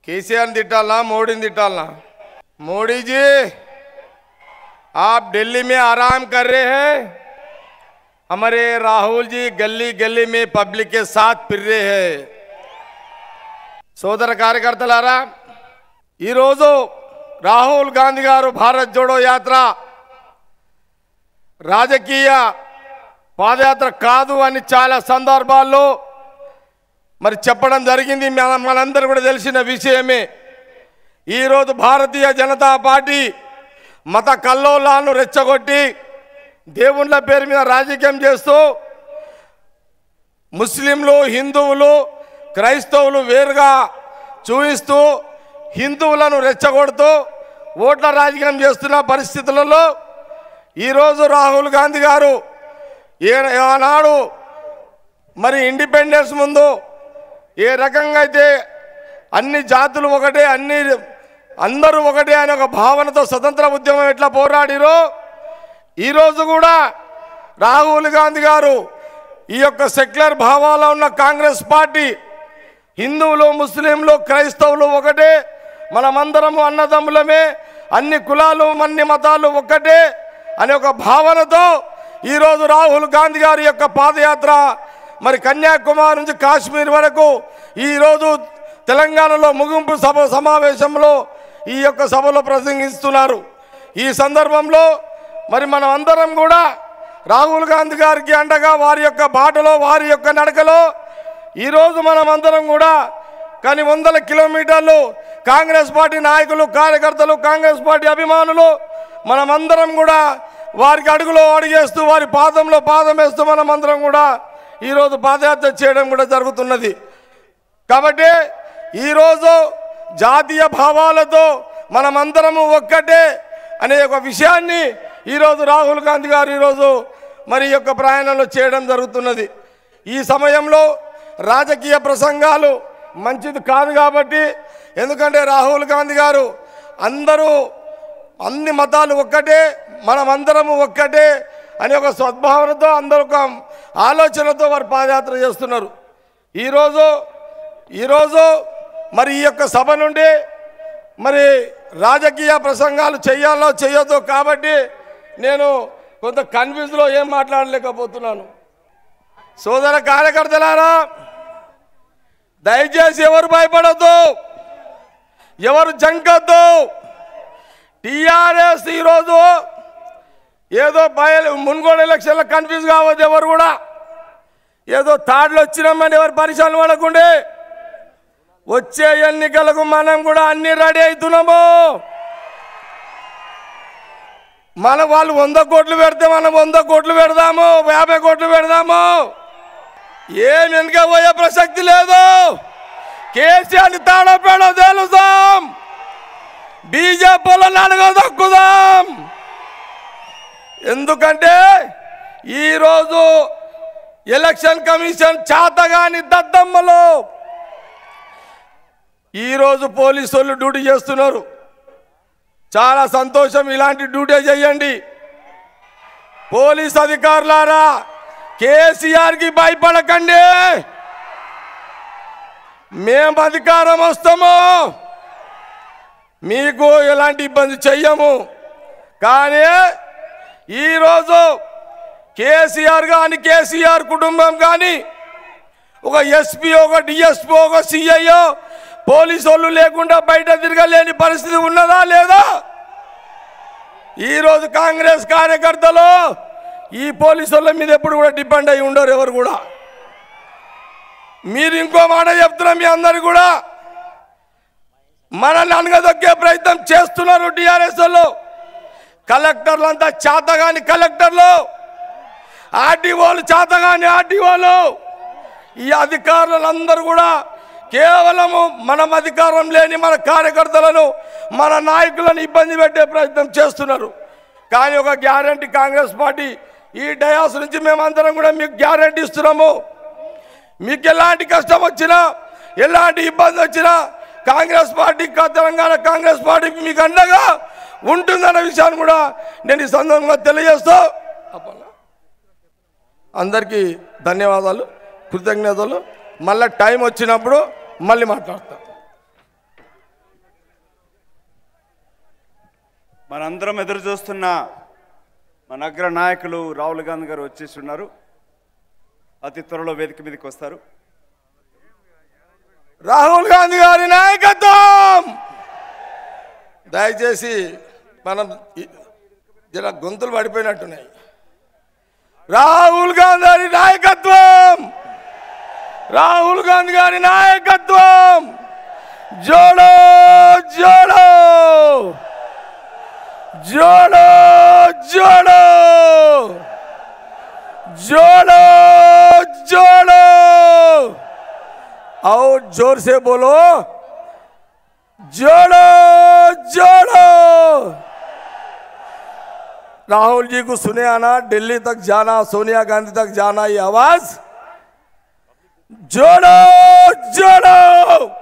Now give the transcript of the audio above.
केसीआर तिट्टालना मोदी तिट्टालना? मोदी जी आप दिल्ली में आराम कर रहे हैं, हमारे राहुल जी गली गली में पब्लिक के साथ फिर रहे हैं। సోదర కార్యకర్తలారా, ఈరోజు రాహుల్ గాంధీ గారు భారత్ జోడో యాత్ర రాజకీయ పాదయాత్ర కాదు అని చాలా సందర్భాల్లో మరి చెప్పడం జరిగింది. మనందరూ కూడా తెలిసిన విషయమే. ఈరోజు భారతీయ జనతా పార్టీ మత కల్లోలాలను రెచ్చగొట్టి దేవుళ్ళ పేరు మీద రాజకీయం చేస్తూ ముస్లింలు, హిందువులు, క్రైస్తవులు వేరుగా చూపిస్తూ హిందువులను రెచ్చగొడుతూ ఓట్ల రాజకీయం చేస్తున్న పరిస్థితులలో ఈరోజు రాహుల్ గాంధీ గారు ఆనాడు మరి ఇండిపెండెన్స్ ముందు ఏ రకంగా అయితే అన్ని జాతులు ఒకటే, అందరూ ఒకటే అనే ఒక భావనతో స్వతంత్ర ఉద్యమం ఎట్లా పోరాడిరో ఈరోజు కూడా రాహుల్ గాంధీ గారు ఈ యొక్క సెక్యులర్ భావాల్లో ఉన్న కాంగ్రెస్ పార్టీ హిందువులు, ముస్లింలు, క్రైస్తవులు ఒకటే, మనమందరము అన్నదమ్ములమే, అన్ని కులాలు అన్ని మతాలు ఒక్కటే అనే ఒక భావనతో ఈరోజు రాహుల్ గాంధీ గారి యొక్క పాదయాత్ర మరి కన్యాకుమారి నుంచి కాశ్మీర్ వరకు ఈరోజు తెలంగాణలో ముగింపు సమావేశంలో ఈ యొక్క సభలో ప్రసంగిస్తున్నారు. ఈ సందర్భంలో మరి మనం అందరం కూడా రాహుల్ గాంధీ గారికి అండగా వారి యొక్క బాటలో, వారి యొక్క నడకలో ఈరోజు మనం అందరం కూడా కానీ వందల కిలోమీటర్లు కాంగ్రెస్ పార్టీ నాయకులు, కార్యకర్తలు, కాంగ్రెస్ పార్టీ అభిమానులు మనమందరం కూడా వారికి అడుగులో అడుగేస్తూ వారి పాదంలో పాదం వేస్తూ మనమందరం కూడా ఈరోజు పాదయాత్ర చేయడం కూడా జరుగుతున్నది. కాబట్టి ఈరోజు జాతీయ భావాలతో మనమందరము ఒక్కటే అనే ఒక విషయాన్ని ఈరోజు రాహుల్ గాంధీ గారు ఈరోజు మరి యొక్క ప్రయాణంలో చేయడం జరుగుతున్నది. ఈ సమయంలో రాజకీయ ప్రసంగాలు మంచిది కాదు కాబట్టి, ఎందుకంటే రాహుల్ గాంధీ గారు అన్ని మతాలు ఒక్కటే, మనమందరము ఒక్కటే అనే ఒక సద్భావనతో అందరూ ఒక ఆలోచనతో వారు పాదయాత్ర చేస్తున్నారు. ఈరోజు మరి ఈ యొక్క సభ నుండి మరి రాజకీయ ప్రసంగాలు చేయాలో చేయొద్దో కాబట్టి నేను కొంత కన్ఫ్యూజ్లో ఏం మాట్లాడలేకపోతున్నాను. సోదర కార్యకర్తలారా, దయచేసి ఎవరు భయపడద్దు, ఎవరు జంకద్దు. టీఆర్ఎస్ ఈరోజు ఏదో మున్గోడు ఎలక్షన్లో కన్ఫ్యూజ్ కావద్దు. ఎవరు కూడా ఏదో తాడులు వచ్చినామని ఎవరు పరిశాలు పడకుండే, వచ్చే ఎన్నికలకు మనం కూడా అన్ని రెడీ అవుతున్నాము. వాళ్ళు 100 కోట్లు పెడితే మనం 100 కోట్లు పెడదాము, 50 కోట్లు పెడదాము. ఏం వెనుక పోయే ప్రసక్తి లేదు. కేసీఆర్ని తాడపేడో తెలుసాం, బీజేపీలో అడగదక్కుదాం. ఎందుకంటే ఈరోజు ఎలక్షన్ కమిషన్ చాతగాని దద్దమ్మలు ఈరోజు పోలీసు వాళ్ళు డ్యూటీ చేస్తున్నారు. చాలా సంతోషం, ఇలాంటి డ్యూటీ చేయండి. పోలీస్ అధికారులారా, కేసీఆర్కి భయపడకండి. మేము అధికారం వస్తాము, మీకు ఎలాంటి ఇబ్బంది చెయ్యము. కానీ ఈరోజు కేసీఆర్ కానీ, కేసీఆర్ కుటుంబం కానీ, ఒక ఎస్పీ, ఒక డిఎస్పీ, ఒక సిఐఓ పోలీసు వాళ్ళు లేకుండా బయట తిరగలేని పరిస్థితి ఉన్నదా లేదా? ఈరోజు కాంగ్రెస్ కార్యకర్తలు ఈ పోలీసు వాళ్ళ మీద ఎప్పుడు కూడా డిపెండ్ అయి ఉండరు ఎవరు కూడా. మీరు ఇంకో మాట చెప్తున్నా, మీ అందరు కూడా మనల్ని అనగదొక్కే ప్రయత్నం చేస్తున్నారు టీఆర్ఎస్ వాళ్ళు. కలెక్టర్లు అంతా చేతగాని కలెక్టర్లు, ఆర్టీఓలు చేతగాని ఆర్టీఓలు, ఈ అధికారులందరూ కూడా కేవలము మనం అధికారం లేని మన కార్యకర్తలను, మన నాయకులను ఇబ్బంది పెట్టే ప్రయత్నం చేస్తున్నారు. కానీ ఒక గ్యారంటీ కాంగ్రెస్ పార్టీ ఈ డయాస్ నుంచి మేమందరం కూడా మీకు గ్యారంటీ ఇస్తున్నాము. మీకు ఎలాంటి కష్టం వచ్చినా, ఎలాంటి ఇబ్బంది వచ్చినా Congress party, Telangana Congress party మీకు అండగా ఉంటుందన్న విషయాన్ని కూడా నేను ఈ సందర్భంగా తెలియజేస్తూ అందరికీ ధన్యవాదాలు, కృతజ్ఞతలు. మళ్ళీ టైం వచ్చినప్పుడు మళ్ళీ మాట్లాడతాం. మనందరం ఎదురు చూస్తున్న మన అగ్ర నాయకులు రాహుల్ గాంధీ గారు వచ్చేసి ఉన్నారు. అతి త్వరలో వేదిక మీదకి వస్తారు. రాహుల్ గాంధీ గారి నాయకత్వం. దయచేసి మనం జర గొంతులు పడిపోయినట్టున్నాయి. రాహుల్ గాంధీ గారి నాయకత్వం, రాహుల్ గాంధీ గారి నాయకత్వం. జోడో జోడో జోడో జోడో जोड़ो जोड़ो और जोर से बोलो जोड़ो जोड़ो। राहुल जी को सुने आना, दिल्ली तक जाना, सोनिया गांधी तक जाना, ये आवाज जोड़ो जोड़ो।